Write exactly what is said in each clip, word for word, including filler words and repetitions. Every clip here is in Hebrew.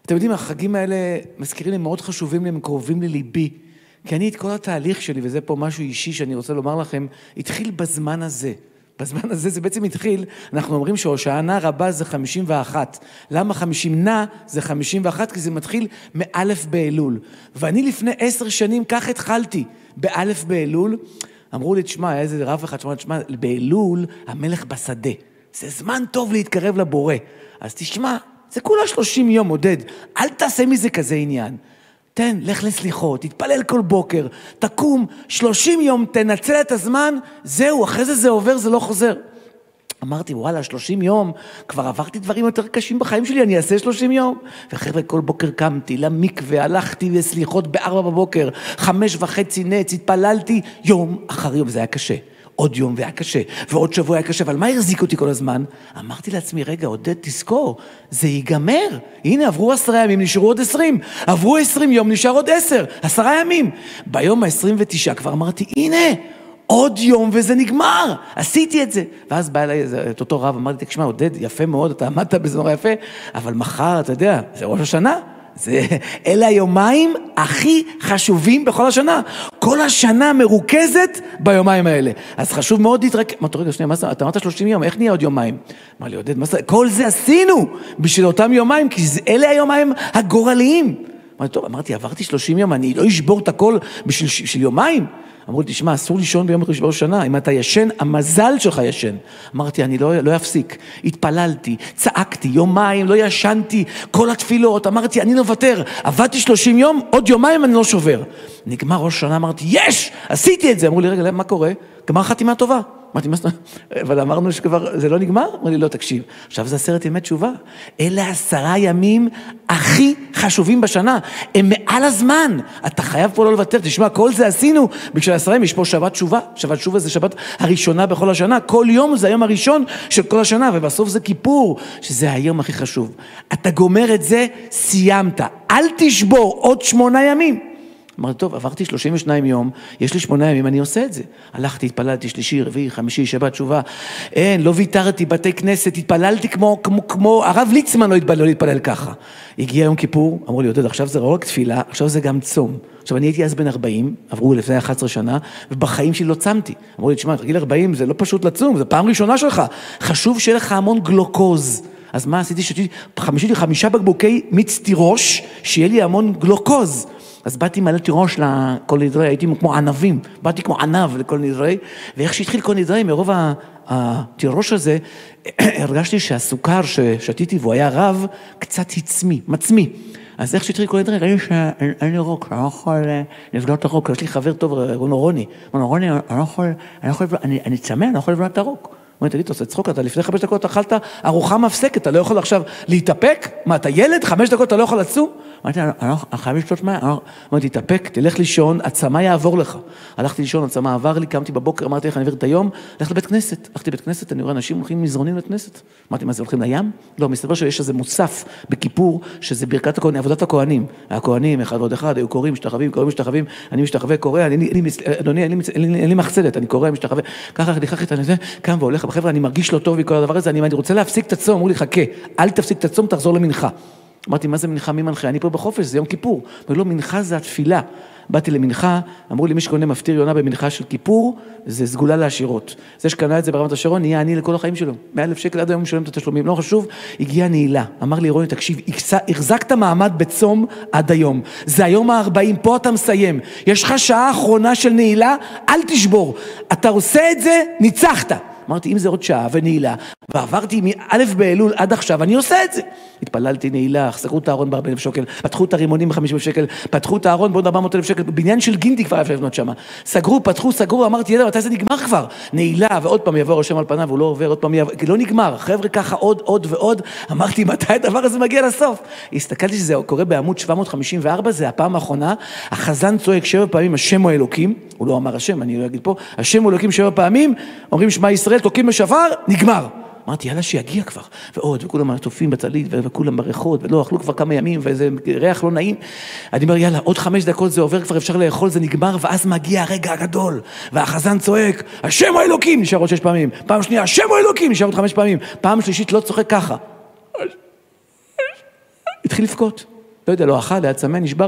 אתם יודעים, החגים האלה מזכירים לי, מאוד חשובים לי, הם קרובים לליבי, כי אני את כל התהליך שלי, וזה פה משהו אישי שאני רוצה לומר לכם, התחיל בזמן הזה. בזמן הזה זה בעצם התחיל, אנחנו אומרים שהושענא רבה זה חמישים ואחת. למה חמישים נע זה חמישים ואחת? כי זה מתחיל מאלף באלול. ואני לפני עשר שנים כך התחלתי, באלף באלול. אמרו לי, תשמע, היה איזה רב אחד, תשמע, תשמע, באלול המלך בשדה. זה זמן טוב להתקרב לבורא. אז תשמע, זה כולה שלושים יום, עודד. אל תעשה מזה כזה עניין. תן, לך לסליחות, תתפלל כל בוקר, תקום, שלושים יום, תנצל את הזמן, זהו, אחרי זה זה עובר, זה לא חוזר. אמרתי, וואלה, שלושים יום, כבר עברתי דברים יותר קשים בחיים שלי, אני אעשה שלושים יום. וחבר'ה, כל בוקר קמתי למקווה, הלכתי לסליחות בארבע בבוקר, חמש וחצי נץ, התפללתי, יום אחר יום, זה היה קשה. עוד יום והיה קשה, ועוד שבוע היה קשה, אבל מה הרזיק אותי כל הזמן? אמרתי לעצמי, רגע, עודד, תזכור, זה ייגמר. הנה, עברו עשרה ימים, נשארו עוד עשרים. עברו עשרים יום, נשאר עוד עשר. עשרה ימים. ביום ה-עשרים ותשע כבר אמרתי, הנה, עוד יום וזה נגמר. עשיתי את זה. ואז בא אליי את אותו רב, אמרתי, תשמע, עודד, יפה מאוד, אתה עמדת בזה נורא יפה, אבל מחר, אתה יודע, זה ראש השנה. זה, אלה היומיים הכי חשובים בכל השנה. כל השנה מרוכזת ביומיים האלה. אז חשוב מאוד להתרק... אמרת, רגע, שנייה, מה זה? אתה אמרת שלושים יום, איך נהיה עוד יומיים? אמר לי, עודד, מה זה? כל זה עשינו בשביל אותם יומיים, כי זה, אלה היומיים הגורליים. אמרתי, טוב, אמרתי, עברתי שלושים יום, אני לא אשבור את הכל בשביל של יומיים. אמרו לי, תשמע, אסור לישון ביום ראשון שנה, אם אתה ישן, המזל שלך ישן. אמרתי, אני לא, לא אפסיק. התפללתי, צעקתי, יומיים, לא ישנתי, כל התפילות, אמרתי, אני לא וותר. עבדתי שלושים יום, עוד יומיים אני לא שובר. נגמר ראש שנה, אמרתי, יש, עשיתי את זה. אמרו לי, רגע, מה קורה? גמר חתימה טובה. אמרתי, מה זאת אומרת? אבל אמרנו שכבר, זה לא נגמר? אמרו לי, לא, תקשיב. עכשיו זה עשרת ימי תשובה. אלה עשרה ימים הכי חשובים בשנה. הם מעל הזמן. אתה חייב פה לא לוותר. תשמע, כל זה עשינו. בשביל עשרה ימים יש פה שבת תשובה. שבת תשובה זה שבת הראשונה בכל השנה. כל יום זה היום הראשון של כל השנה. ובסוף זה כיפור, שזה היום הכי חשוב. אתה גומר את זה, סיימת. אל תשבור עוד שמונה ימים. אמרתי, טוב, עברתי שלושים ושניים יום, יש לי שמונה ימים, אני עושה את זה. הלכתי, התפללתי, שלישי, רביעי, חמישי, שבת, תשובה. אין, לא ויתרתי, בתי כנסת, התפללתי כמו, כמו, כמו, הרב ליצמן לא התפלל, לא התפלל ככה. הגיע יום כיפור, אמרו לי, עודד, עכשיו זה לא רק תפילה, עכשיו זה גם צום. עכשיו, אני הייתי אז בן ארבעים, עברו לפני אחת עשרה שנה, ובחיים שלי לא צמתי. אמרו לי, תשמע, תגיל ארבעים, זה לא פשוט לצום, זה פעם ראשונה שלך. חשוב שיהיה לך המון גלוקוז. אז מה עשיתי? שתיתי חמישי, חמישה בקבוקי מיץ תירוש, שיהיה לי המון גלוקוז. אז באתי מלאתי ראש לכל נדרי, הייתי כמו ענבים, באתי כמו ענב לכל נדרי, ואיך שהתחיל כל נדרי, מרוב התירוש הזה, הרגשתי שהסוכר ששתיתי והוא היה רב, קצת הצמי, מצמי. אז איך שהתחיל כל נדרי, ראיתי שאין לי רוק, אני לא יכול לבנות את הרוק, יש לי חבר טוב, רונו רוני, רונו רוני, אני לא יכול, אני צמא, אני לא יכול לבנות את הרוק. אמרתי, תגיד, אתה עושה צחוק, אתה לפני חמש דקות אכלת ארוחה מפסקת, אתה לא יכול עכשיו להתאפק? מה, אתה ילד? חמש דקות אתה לא יכול לצום? אמרתי, אני חייב לשתות מים. אמרתי, תתאפק, תלך לישון, הצמה יעבור לך. הלכתי לישון, הצמה עבר לי, קמתי בבוקר, אמרתי לך, אני עבר את היום, הלכתי לבית כנסת. הלכתי לבית כנסת, אני רואה אנשים הולכים מזרונים לבית כנסת. אמרתי, מה זה, הולכים לים? לא, מסתבר שיש איזה מוסף בכיפור, שזה ברכת הכהנים, עבודת הכהנים. הכהנים, אחד ועוד אחד, היו קוראים, משתחווים, קוראים, משתחווים, אני משתחווה, קורא, אני, אני, אדוני, אני, אני, אני מחצדת, אני קורא, משתחווה. ככה, לכך, אני קם והולך, בחברה, אני מרגיש לא טוב מכל הדבר הזה, אני, אני רוצה להפסיק את הצום, אמרו לי, חכה, אל תפסיק את הצום, תחזור למנחה. אמרתי, מה זה מנחה, מי מנחה? אני פה בחופש, זה יום כיפור. אמרו לו, מנחה זה התפילה. באתי למנחה, אמרו לי, מי שקונה מפטיר יונה במנחה של כיפור, זה סגולה לעשירות. זה שקנה את זה ברמת השרון, נהיה עני לכל החיים שלו. מאה אלף שקל עד היום משלם את התשלומים. לא חשוב, הגיעה נעילה. אמר לי, רוני, תקשיב, החזקת מעמד בצום עד היום. זה היום ה-ארבעים, פה אתה מסיים. יש לך שעה אחרונה של נעילה, אל תשבור. אתה עושה את זה, ניצחת. אמרתי, אם זה עוד שעה ונעילה, ועברתי מאלף באלול עד עכשיו, אני עושה את זה. התפללתי נעילה, סגרו את הארון ב-ארבעים אלף שקל, פתחו את הרימונים ב-חמישים אלף שקל, פתחו את הארון בעוד ארבע מאות אלף שקל, בניין של גינדי כבר אפשר לבנות שם. סגרו, פתחו, סגרו, אמרתי, ידע, מתי זה נגמר כבר? נעילה, ועוד פעם יבוא השם על פניו, הוא לא עובר, עוד פעם יבוא, כי לא נגמר. חבר'ה ככה עוד, עוד ועוד, אמרתי, מתי הדבר הזה מגיע לסוף? הסתכלתי שזה קורה בעמוד שבע מאות חמישים וארבע, זה הפעם האחרונה, החזן צועק שבע פעמים, השם הוא אלוקים, הוא לא אמר השם, אני לא אגיד פה, השם הוא אלוקים שבע פעמים, אומרים שמע ישראל, תוקים בשופר, נגמר. אמרתי, יאללה שיגיע כבר, ועוד, וכולם עטופים בצלית, וכולם בריחות, ולא אכלו כבר כמה ימים, ואיזה ריח לא נעים. אני אומר, יאללה, עוד חמש דקות זה עובר, כבר אפשר לאכול, זה נגמר, ואז מגיע הרגע הגדול, והחזן צועק, השם האלוקים, נשאר עוד שש פעמים, פעם שנייה, השם האלוקים, נשאר עוד חמש פעמים, פעם שלישית לא צוחק ככה. התחיל לבכות. לא יודע, לא אכל, היה צמא, נשבר,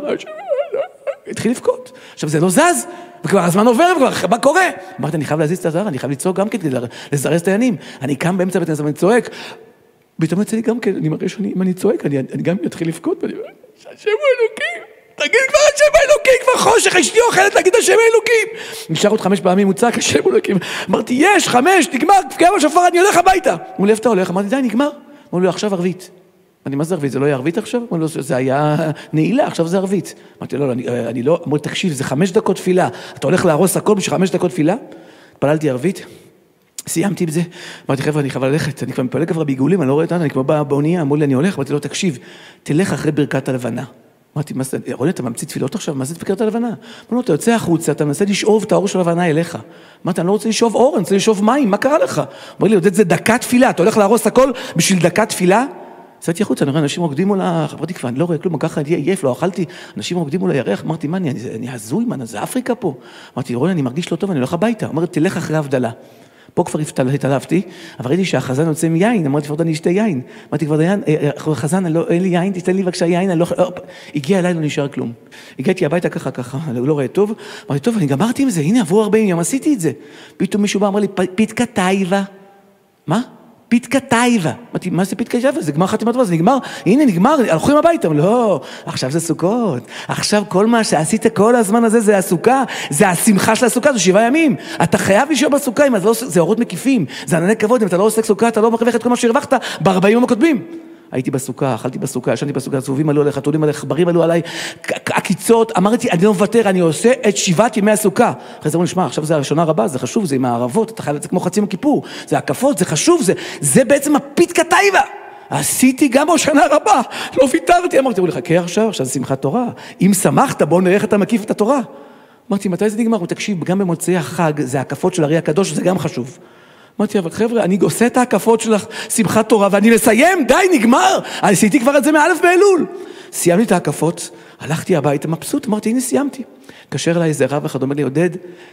התחיל לבכות. עכשיו זה לא זז, וכבר הזמן עובר, וכבר, מה קורה? אמרתי, אני חייב להזיז את הזר, אני חייב לצעוק גם כן, כדי לזרז את העניינים. אני קם באמצע בית אני צועק, פתאום יצא לי גם כן, אני מראה שאם אני צועק, אני, אני גם אתחיל לבכות, ואני אומר, השם אלוקים, תגיד כבר השם אלוקים, כבר חושך, אשתי אוכלת להגיד השם אלוקים. נשאר עוד חמש פעמים, הוא צעק השם אלוקים. אמרתי, יש, חמש, נגמר, תפקע בשופר, אני הולך הביתה. הוא אומר, איפה אתה הולך? אמרתי, די, נגמר. אמרו לו, עכשיו ערבית. אני, מה זה ערבית? זה לא היה ערבית עכשיו? אמרו לו, זה היה נעילה, עכשיו זה ערבית. אמרתי, לא, אני, אני לא, אמרו, תקשיב, זה חמש דקות תפילה. אתה הולך להרוס הכל בשביל חמש דקות תפילה? התפללתי ערבית. סיימתי עם זה, אמרתי, חבר'ה, אני חייב ללכת, אני כבר מפלג כבר בעיגולים, אני לא רואה אותנו, אני כבר באונייה, אמרו לי, אני הולך, אמרתי לו, תקשיב, תלך אחרי ברכת הלבנה. אמרתי, רוני, אתה ממציא תפילות עכשיו, מה זה ברכת הלבנה? אמרו לו, אתה יוצא החוצה, אתה מנסה לשאוב את האור של הלבנה אליך. אמרתי, אני לא רוצה לשאוב אור, אני רוצה לשאוב מים, מה קרה לך? אמרו לי, זה דקת תפילה, אתה הולך להרוס הכל בשביל דקת תפילה? יצאתי החוצה, אני רואה, אנשים רוקדים מול החברתי כבר, אני לא רואה כלום, ככה אני עייף, לא אכלתי, אנשים רוקדים מול הירח, אמרתי, מה, אני הזוי, מה, זה אפריקה פה? אמרתי, רוני, אני מרגיש לא טוב, אני הולך הביתה. אמרתי, תלך אחרי הבדלה. פה כבר התעלפתי, אבל ראיתי שהחזן יוצא מיין, אמרתי, פרדה, אני אשתה יין. אמרתי, כבר דיין, חזן, אין לי יין, תשתן לי בבקשה יין, אני לא... הגיע אליי, לא נשאר כלום. הגעתי הביתה ככה, ככה, הוא לא רואה טוב, אמרתי, טוב, אני גמרתי עם זה, הנה, עברו ארבעים יום, עשיתי את זה. פתאום מישהו בא, אמר לי, פיתקה טייבה. מה? פיתקה טייבה. אמרתי, מה זה פיתקה טייבה? זה גמר חתימת דבר, זה נגמר, הנה, נגמר, הלכו עם הביתה. לא, עכשיו זה סוכות. עכשיו כל מה שעשית כל הזמן הזה, זה הסוכה, זה השמחה של הסוכה, זה שבעה ימים. אתה חייב לשאול בסוכה, זה אורות מקיפים, זה ענני כבוד, אם אתה לא עושה סוכה, אתה לא מרוויח את כל מה שהרווחת בארבעים יום הקודמים. הייתי בסוכה, אכלתי בסוכה, ישנתי בסוכה, צהובים עלו עליי, חתולים עליי, חברים עלו עליי, עקיצות, אמרתי, אני לא מוותר, אני עושה את שבעת ימי הסוכה. אחרי זה אמרו, נשמע, עכשיו זה הראשונה רבה, זה חשוב, זה עם הערבות, אתה חייב, זה כמו חצי מכיפור, זה הקפות, זה חשוב, זה, זה בעצם הפיתקה טייבה. עשיתי גם בשנה רבה, לא ויתרתי, אמרתי, הוא לחכה עכשיו, עכשיו זה שמחת תורה. אם שמחת, בוא נראה איך אתה מקיף את התורה. אמרתי, מתי זה נגמר? תקשיב, גם במוצאי החג, זה הקפות של הרי הקדוש, זה גם חשוב. אמרתי, אבל חבר'ה, אני עושה את ההקפות של שמחת תורה, ואני מסיים, די, נגמר. עשיתי כבר את זה מאלף באלול. סיימתי את ההקפות, הלכתי הביתה, מבסוט, אמרתי, הנה סיימתי. קשר אליי איזה רב אחד, אומר לי, עודד,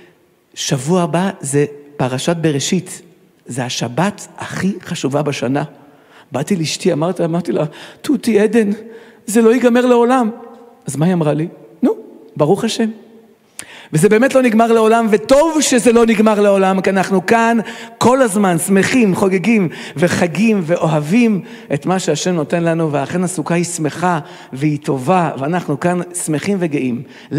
שבוע הבא זה פרשת בראשית. זה השבת הכי חשובה בשנה. באתי לאשתי, אמרתי, אמרתי לה, תותי עדן, זה לא ייגמר לעולם. אז מה היא אמרה לי? נו, ברוך השם. וזה באמת לא נגמר לעולם, וטוב שזה לא נגמר לעולם, כי אנחנו כאן כל הזמן שמחים, חוגגים וחגים ואוהבים את מה שהשם נותן לנו, ואכן הסוכה היא שמחה והיא טובה, ואנחנו כאן שמחים וגאים.